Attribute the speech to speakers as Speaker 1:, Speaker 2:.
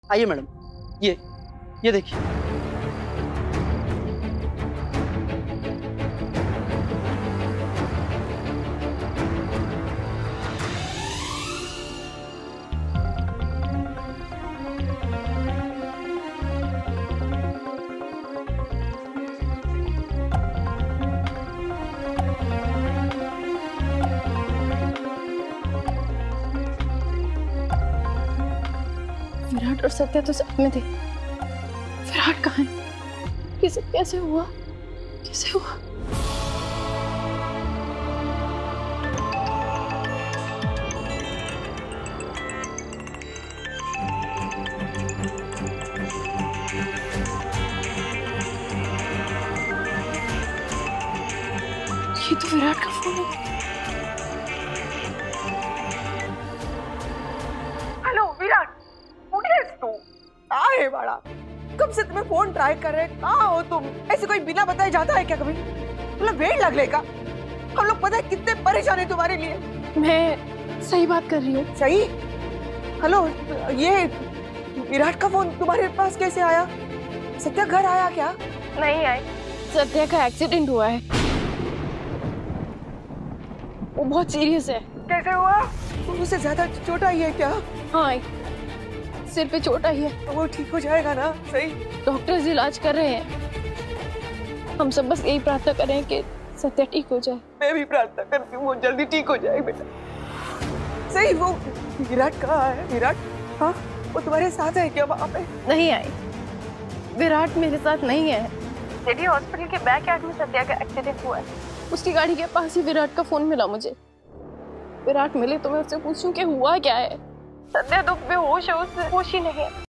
Speaker 1: आइए मैडम, ये देखिए।
Speaker 2: विराट और सत्या तो साथ में थे। विराट कहाँ है? ये सब कैसे हुआ? कैसे हुआ? ये तो विराट का फोन है।
Speaker 3: हेलो विराट, उठिस तू? कहाँ है बड़ा? कब से तुम्हें फोन ट्राई कर रहे हैं, कहाँ हो तुम? ऐसे कोई बिना बताए जाता है क्या कभी? मतलब वेट लग लेगा। हम लोग पता है कितने परेशान है तुम्हारे लिए।
Speaker 2: मैं सही बात कर रही हूँ।
Speaker 3: सही? हेलो, ये विराट का फोन तुम्हारे पास कैसे आया? सत्या घर आया क्या?
Speaker 2: नहीं आई। सत्या का एक्सीडेंट हुआ है, वो बहुत सीरियस है।
Speaker 3: कैसे हुआ? उससे ज्यादा चोट आई है क्या?
Speaker 2: हाँ, सिर पे चोट आई है।
Speaker 3: वो ठीक हो जाएगा ना? सही?
Speaker 2: डॉक्टर्स इलाज कर रहे हैं। हम सब बस यही प्रार्थना कर रहे हैं कि सत्या ठीक हो जाए।
Speaker 3: मैं भी प्रार्थना करती हूँ वो जल्दी ठीक हो जाए बेटा। सही, वो विराट कहाँ है? विराट, हाँ, वो तुम्हारे साथ है क्या वहाँ पे?
Speaker 2: नहीं आई। विराट मेरे साथ नहीं है। सिटी हॉस्पिटल के बैक यार्ड में सत्या का एक्सीडेंट हुआ है। उसकी गाड़ी के पास ही विराट का फोन मिला मुझे। विराट मिले तो मैं उससे पूछूं कि हुआ क्या है। सत्या तो बेहोश है, उससे होश ही नहीं है।